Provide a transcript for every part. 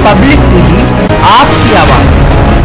Public TV, आपकी आवाज।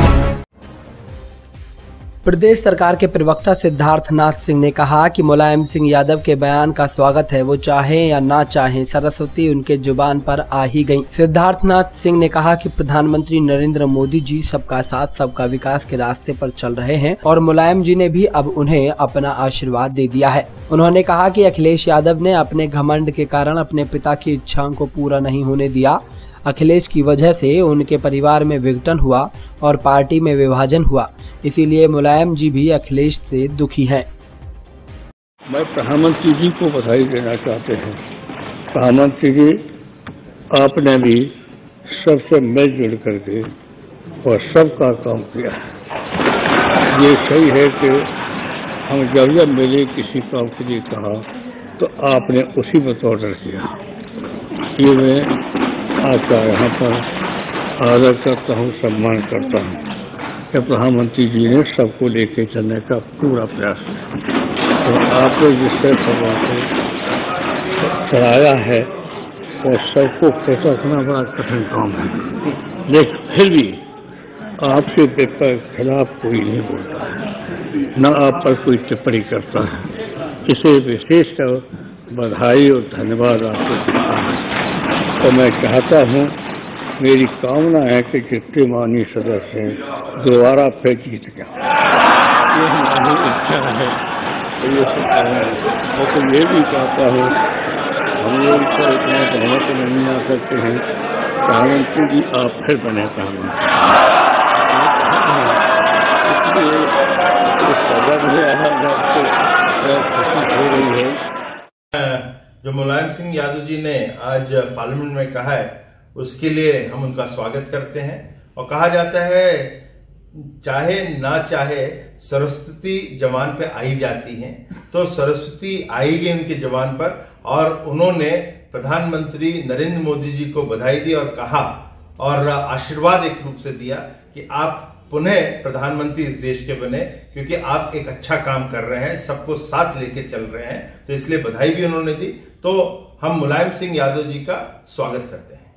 प्रदेश सरकार के प्रवक्ता सिद्धार्थनाथ सिंह ने कहा कि मुलायम सिंह यादव के बयान का स्वागत है। वो चाहे या ना चाहे, सरस्वती उनके जुबान पर आ ही गयी। सिद्धार्थनाथ सिंह ने कहा कि प्रधानमंत्री नरेंद्र मोदी जी सबका साथ सबका विकास के रास्ते पर चल रहे हैं और मुलायम जी ने भी अब उन्हें अपना आशीर्वाद दे दिया है। उन्होंने कहा कि अखिलेश यादव ने अपने घमंड के कारण अपने पिता की इच्छाओं को पूरा नहीं होने दिया। अखिलेश की वजह से उनके परिवार में विघटन हुआ और पार्टी में विभाजन हुआ, इसीलिए मुलायम जी भी अखिलेश से दुखी हैं। मैं प्रधानमंत्री जी को बधाई देना चाहते हैं। प्रधानमंत्री जी, आपने भी सबसे मिलजुल करके और सबका काम किया है। ये सही है कि हम जब मिले किसी काम के लिए कहा तो आपने उसी में ऑर्डर किया। ये मैं आपका यहाँ पर आदर करता हूँ, सम्मान करता हूँ कि प्रधानमंत्री जी ने सबको लेके चलने का पूरा प्रयास किया। तो आपने जिस तरह को चलाया है और सबको खुश रखना बड़ा कठिन काम है, लेकिन फिर भी आपके पेपर के खिलाफ कोई नहीं बोलता है, न आप पर कोई टिप्पणी करता है। इसे विशेष बधाई और धन्यवाद आपको देता हूँ। तो मैं चाहता हूँ, मेरी कामना है कि जितने माननीय सदस्य हैं दोबारा फिर जीत गया। ये हमारी इच्छा है। तो ये मैं तो ये भी चाहता हूँ, हम लोग तो इतना बहुमत नहीं आ सकते हैं, प्रधानमंत्री जी आप फिर बने प्रधानमंत्री। खुशी हो रही है। जो मुलायम सिंह यादव जी ने आज पार्लियामेंट में कहा है, उसके लिए हम उनका स्वागत करते हैं। और कहा जाता है चाहे ना चाहे सरस्वती जवान पे आई जाती हैं, तो सरस्वती आई गई उनके जवान पर और उन्होंने प्रधानमंत्री नरेंद्र मोदी जी को बधाई दी और कहा और आशीर्वाद एक रूप से दिया कि आप पुनः प्रधानमंत्री इस देश के बने, क्योंकि आप एक अच्छा काम कर रहे हैं, सबको साथ लेके चल रहे हैं। तो इसलिए बधाई भी उन्होंने दी। तो हम मुलायम सिंह यादव जी का स्वागत करते हैं।